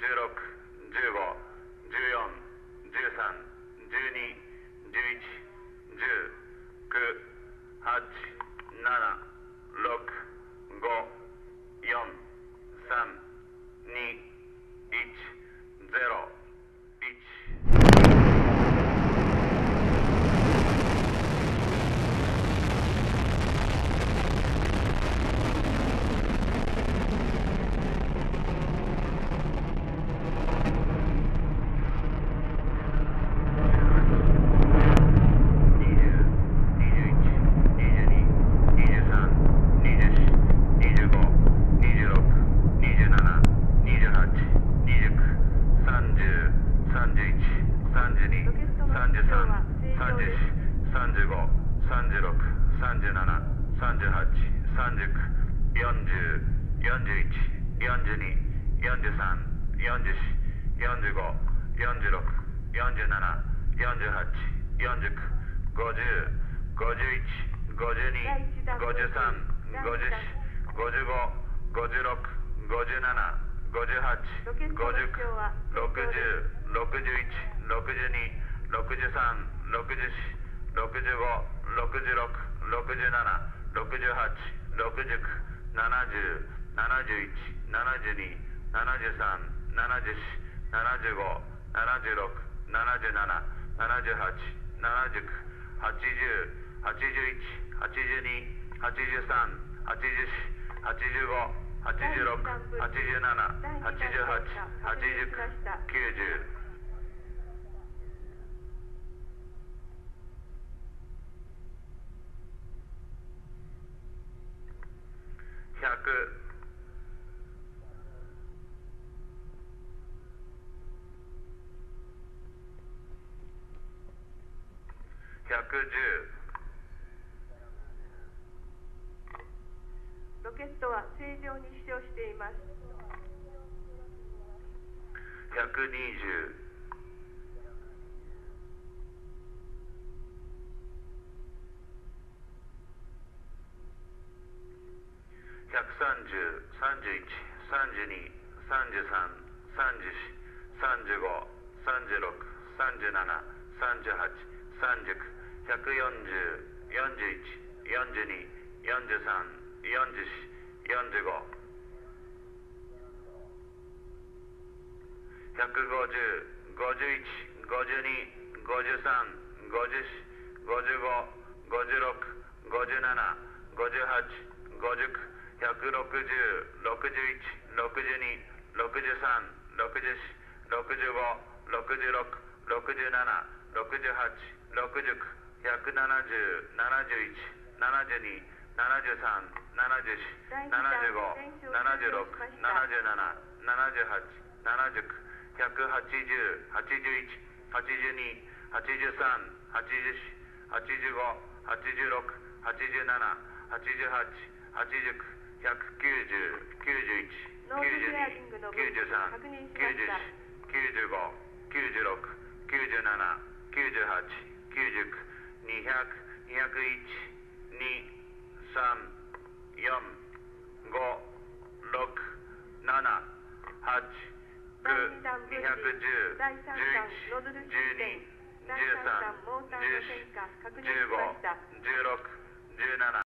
ロケットは正常に飛翔しています。 120、130、31、32、33、34、35、36、37、38、39、140、41、42、43、44、45、150、51、52、53、54、55、56、57、58、59、160、61、62、63、64、65、66、67、68、69、170、71、72、73、74、75、76、77、78、79、180、81、82、83、84、85、86、87、88、89、190、91、92、93、94、95、96、97、98、99、200、201、2、3、4、5、6、7、8、9、210、11、12、13、14、15、16、17